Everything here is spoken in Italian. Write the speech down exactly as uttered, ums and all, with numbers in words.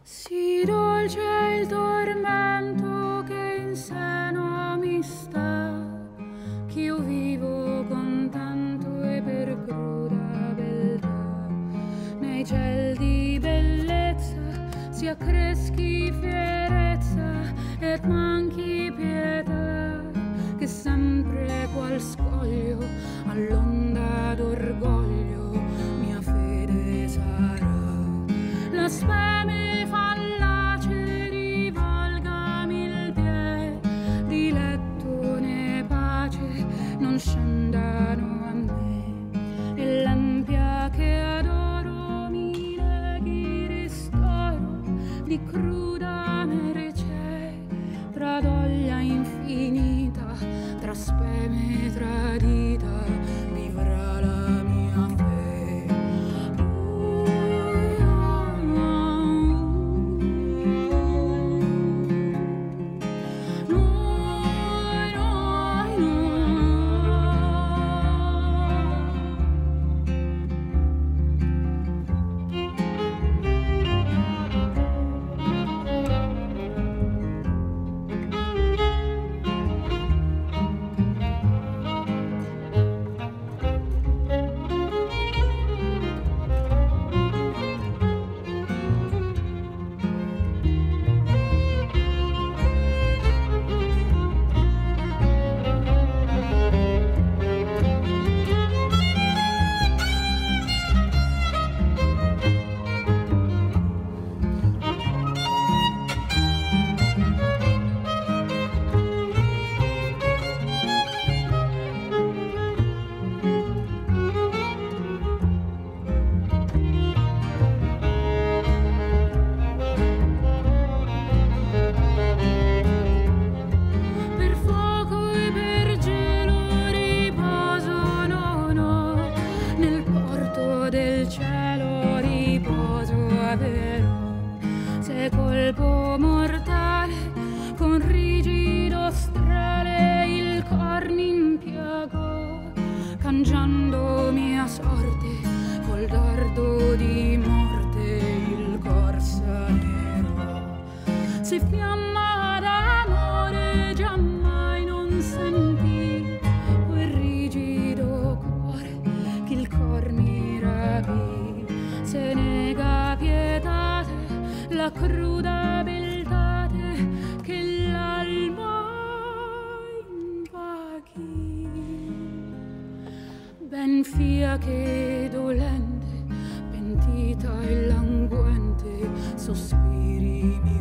Sì dolce è il tormento che in seno mi sta, ch'io vivo contento e per cruda beltà. Nei ciel di bellezza si accreschi fierezza et manchi pietà, che sempre qual scoglio all'onda d'orgoglio mia fede sarà. La speme fallace rivolgami il pie, di letto né pace non scendano a me, e l'ampia che adoro mi leghi ristoro di cruda mercè, tra doglia infinita, tra speme tradita, vivrà la mia fe. Del cielo riposo averò, se colpo mortale con rigido strale il cor m'impiagò, cangiando mia sorte col dardo di morte il cor sanerò. Se fiamma d'amore giammai non sentì quel rigido cuore che il cor mi rapì, se nega pietate la cruda beltate che l'alma invaghi. Ben fia che dolente, pentita e languente, sospiri